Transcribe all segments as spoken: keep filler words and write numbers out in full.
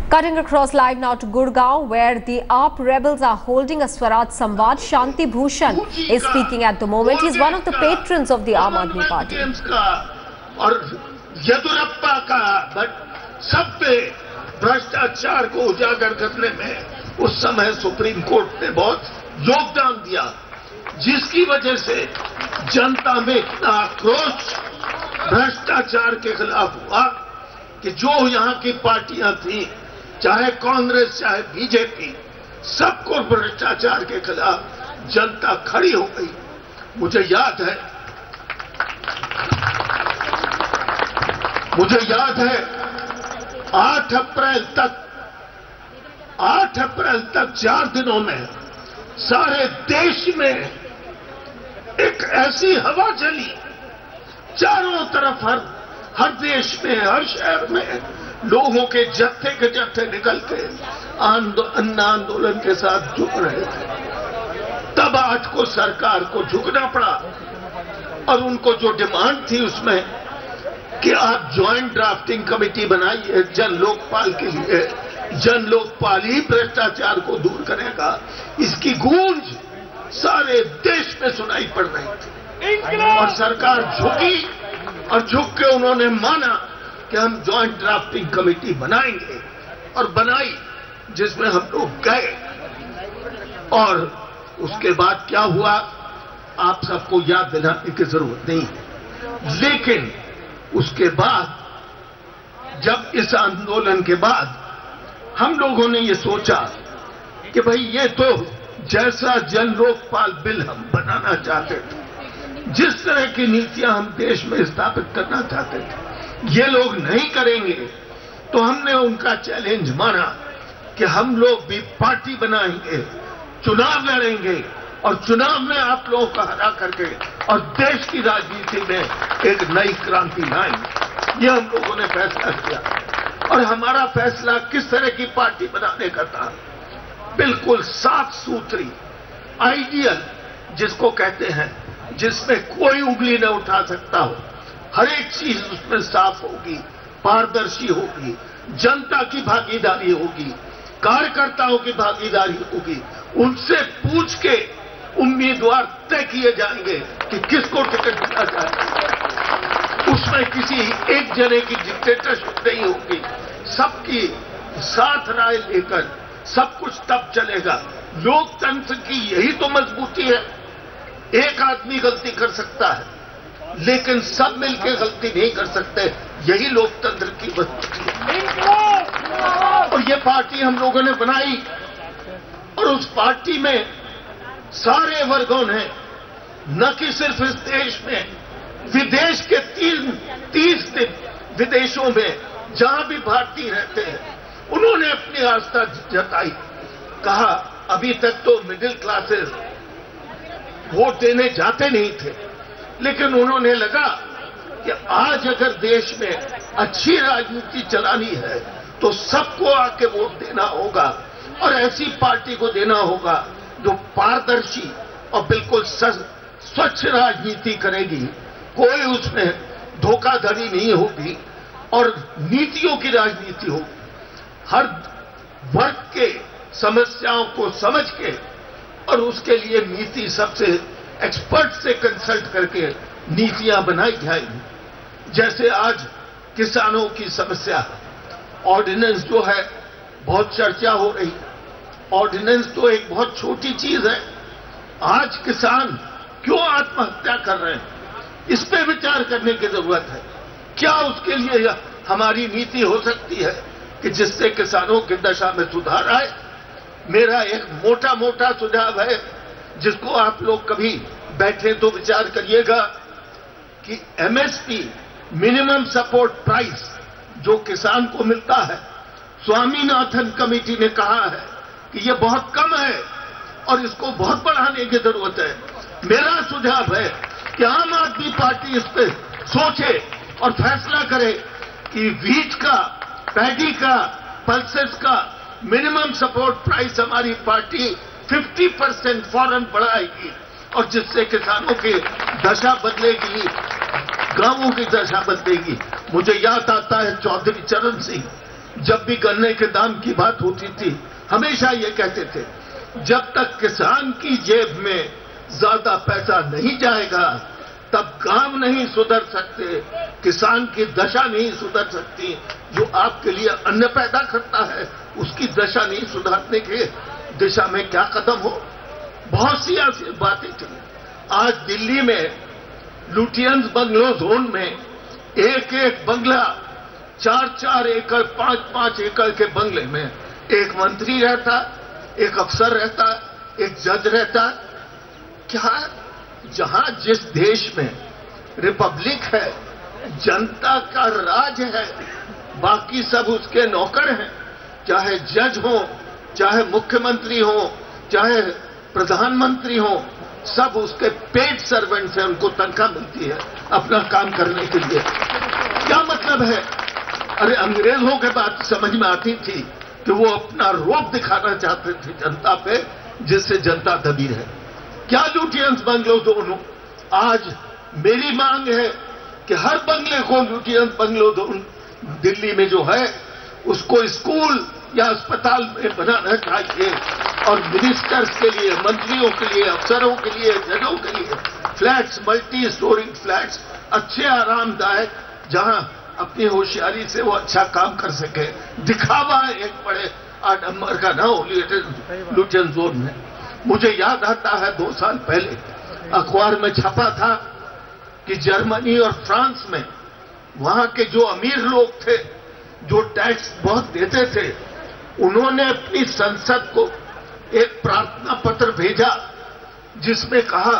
Cutting across live now to Gurgaon, where the A A P rebels are holding a Swaraj Samvad. Shanti Bhushan is speaking at the moment. He is one of the patrons of the Aam Aadmi Party. और येदुरप्पा का but सब पे भ्रष्टाचार को उजागर करने में उस समय सुप्रीम कोर्ट ने बहुत योगदान दिया, जिसकी वजह से जनता में इतना आक्रोश भ्रष्टाचार के खिलाफ हुआ कि जो यहाँ की पार्टियां थी, चाहे कांग्रेस चाहे बीजेपी, सबको भ्रष्टाचार के खिलाफ जनता खड़ी हो गई। मुझे याद है मुझे याद है आठ अप्रैल तक आठ अप्रैल तक चार दिनों में सारे देश में एक ऐसी हवा चली, चारों तरफ हर हर देश में, हर शहर में लोगों के जत्थे के जत्थे निकल के अन्न आंदोलन के साथ जुड़ रहे थे। तब आठ को सरकार को झुकना पड़ा और उनको जो डिमांड थी उसमें कि आप ज्वाइंट ड्राफ्टिंग कमेटी बनाइए जन लोकपाल के लिए, जन लोकपाल ही भ्रष्टाचार को दूर करेगा। इसकी गूंज सारे देश में सुनाई पड़ रही थी और सरकार झुकी और झुक के उन्होंने माना कि हम ज्वाइंट ड्राफ्टिंग कमेटी बनाएंगे और बनाई, जिसमें हम लोग गए। और उसके बाद क्या हुआ आप सबको याद दिलाने की जरूरत नहीं। लेकिन उसके बाद जब इस आंदोलन के बाद हम लोगों ने ये सोचा कि भाई ये तो जैसा जन लोकपाल बिल हम बनाना चाहते थे, जिस तरह की नीतियां हम देश में स्थापित करना चाहते थे, ये लोग नहीं करेंगे, तो हमने उनका चैलेंज माना कि हम लोग भी पार्टी बनाएंगे, चुनाव लड़ेंगे और चुनाव में आप लोगों को हरा करके और देश की राजनीति में एक नई क्रांति लाएंगे। ये हम लोगों ने फैसला किया। और हमारा फैसला किस तरह की पार्टी बनाने का था? बिल्कुल साफ सुथरी, आइडियल जिसको कहते हैं, जिसमें कोई उंगली न उठा सकता हो, हर एक चीज उसमें साफ होगी, पारदर्शी होगी, जनता की भागीदारी होगी, कार्यकर्ताओं की भागीदारी होगी, उनसे पूछ के उम्मीदवार तय किए जाएंगे कि किसको टिकट दिया जाए। उसमें किसी एक जने की डिक्टेटरशिप नहीं होगी, सबकी साथ राय लेकर सब कुछ तब चलेगा। लोकतंत्र की यही तो मजबूती है। एक आदमी गलती कर सकता है लेकिन सब मिलकर गलती नहीं कर सकते, यही लोकतंत्र की मजबूती है। और ये पार्टी हम लोगों ने बनाई और उस पार्टी में सारे वर्गों ने, न कि सिर्फ इस देश में, विदेश के तीन तीस विदेशों में जहां भी भारतीय रहते हैं, उन्होंने अपनी आस्था जताई। कहा अभी तक तो मिडिल क्लासेस वोट देने जाते नहीं थे, लेकिन उन्होंने लगा कि आज अगर देश में अच्छी राजनीति चलानी है तो सबको आके वोट देना होगा और ऐसी पार्टी को देना होगा जो पारदर्शी और बिल्कुल स्वच्छ राजनीति करेगी, कोई उसमें धोखाधड़ी नहीं होगी और नीतियों की राजनीति होगी। हर वर्ग के समस्याओं को समझ के और उसके लिए नीति सबसे एक्सपर्ट से कंसल्ट करके नीतियां बनाई जाएंगी। जैसे आज किसानों की समस्या, ऑर्डिनेंस जो है बहुत चर्चा हो रही। ऑर्डिनेंस तो एक बहुत छोटी चीज है। आज किसान क्यों आत्महत्या कर रहे हैं, इस पे विचार करने की जरूरत है। क्या उसके लिए हमारी नीति हो सकती है कि जिससे किसानों की दशा में सुधार आए? मेरा एक मोटा मोटा सुझाव है जिसको आप लोग कभी बैठे तो विचार करिएगा कि एमएसपी, मिनिमम सपोर्ट प्राइस, जो किसान को मिलता है, स्वामीनाथन कमेटी ने कहा है कि ये बहुत कम है और इसको बहुत बढ़ाने की जरूरत है। मेरा सुझाव है कि आम आदमी पार्टी इस पे सोचे और फैसला करे कि वीट का, पैडी का, पल्सेस का मिनिमम सपोर्ट प्राइस हमारी पार्टी पचास परसेंट फौरन बढ़ाएगी और जिससे किसानों की दशा बदलेगी, गांवों की दशा बदलेगी। मुझे याद आता है चौधरी चरण सिंह जब भी गन्ने के दाम की बात होती थी हमेशा ये कहते थे, जब तक किसान की जेब में ज्यादा पैसा नहीं जाएगा तब गांव नहीं सुधर सकते, किसान की दशा नहीं सुधर सकती। जो आपके लिए अन्न पैदा करता है उसकी दशा नहीं सुधारने के दिशा में क्या कदम हो। बहुत सी ऐसी बातें थी। आज दिल्ली में लुटियंस बंगलो जोन में एक एक बंगला, चार चार एकड़, पांच पांच एकड़ के बंगले में एक मंत्री रहता, एक अफसर रहता, एक जज रहता। क्या जहां जिस देश में रिपब्लिक है, जनता का राज है, बाकी सब उसके नौकर हैं, चाहे जज हो, चाहे मुख्यमंत्री हो, चाहे प्रधानमंत्री हो, सब उसके पेड सर्वेंट्स हैं, उनको तनख्वाह मिलती है अपना काम करने के लिए। क्या मतलब है? अरे अंग्रेजों के बात समझ में आती थी कि वो अपना रोब दिखाना चाहते थे जनता पे, जिससे जनता दबी रहे। क्या लुटियंस बंगलो जोन? आज मेरी मांग है कि हर बंगले को लुटियंस बंगलो जोन दिल्ली में जो है उसको स्कूल या अस्पताल में बनाना चाहिए, और मिनिस्टर्स के लिए, मंत्रियों के लिए, अफसरों के लिए, जजों के लिए फ्लैट्स, मल्टी स्टोरिंग फ्लैट्स, अच्छे आरामदायक, जहां अपनी होशियारी से वो अच्छा काम कर सके। दिखावा एक बड़े आठ नंबर का ना हो लुटियंस जोन में। मुझे याद आता है दो साल पहले अखबार में छपा था कि जर्मनी और फ्रांस में वहां के जो अमीर लोग थे, जो टैक्स बहुत देते थे, उन्होंने अपनी संसद को एक प्रार्थना पत्र भेजा जिसमें कहा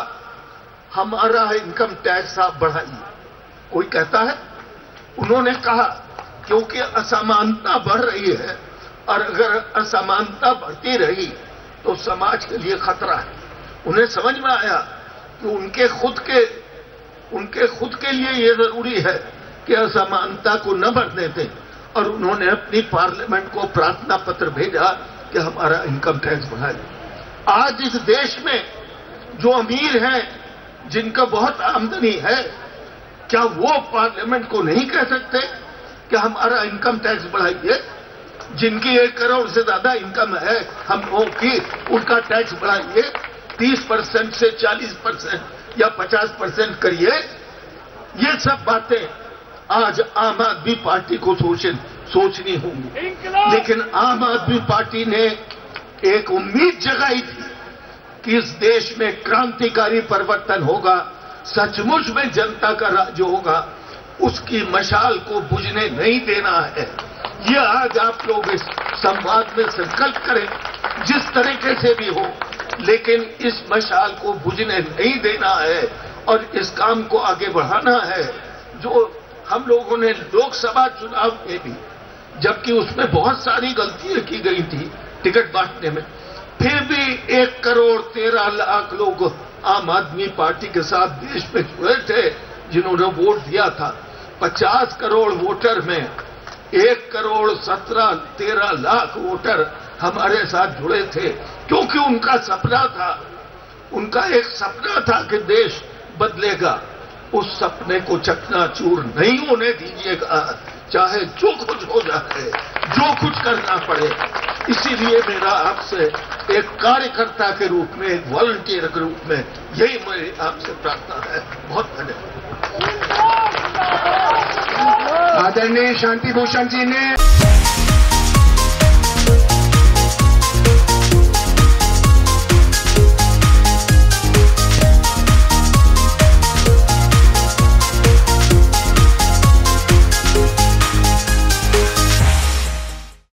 हमारा इनकम टैक्स आप बढ़ाइए। कोई कहता है? उन्होंने कहा क्योंकि असमानता बढ़ रही है और अगर असमानता बढ़ती रही तो समाज के लिए खतरा है। उन्हें समझ में आया कि उनके खुद के उनके खुद के लिए यह जरूरी है कि असमानता को न बढ़ने दें, और उन्होंने अपनी पार्लियामेंट को प्रार्थना पत्र भेजा कि हमारा इनकम टैक्स बढ़ाइए। आज इस देश में जो अमीर हैं, जिनका बहुत आमदनी है, क्या वो पार्लियामेंट को नहीं कह सकते कि हमारा इनकम टैक्स बढ़ाइए? जिनकी एक करोड़ से ज्यादा इनकम है हम लोगों की, उनका टैक्स बढ़ाइए, तीस परसेंट से चालीस परसेंट या पचास परसेंट करिए। ये सब बातें आज आम आदमी पार्टी को सोचन सोचनी होंगी। लेकिन आम आदमी पार्टी ने एक उम्मीद जगाई थी कि इस देश में क्रांतिकारी परिवर्तन होगा, सचमुच में जनता का राज होगा, उसकी मशाल को बुझने नहीं देना है। ये आज आप लोग इस संवाद में संकल्प करें, जिस तरीके से भी हो, लेकिन इस मशाल को बुझने नहीं देना है और इस काम को आगे बढ़ाना है। जो हम लोगों ने लोकसभा चुनाव में भी, जबकि उसमें बहुत सारी गलतियां की गई थी टिकट बांटने में, फिर भी एक करोड़ तेरह लाख लोग आम आदमी पार्टी के साथ देश में जुड़े थे जिन्होंने वोट दिया था। पचास करोड़ वोटर में एक करोड़ सत्रह तेरह लाख वोटर हमारे साथ जुड़े थे, क्योंकि उनका सपना था, उनका एक सपना था कि देश बदलेगा। उस सपने को चकनाचूर नहीं होने दीजिएगा, चाहे जो कुछ हो जाए, जो कुछ करना पड़े। इसीलिए मेरा आपसे एक कार्यकर्ता के रूप में, एक वॉलंटियर के रूप में यही मेरी आपसे प्रार्थना है। बहुत धन्यवाद। आदरणीय शांति भूषण जी ने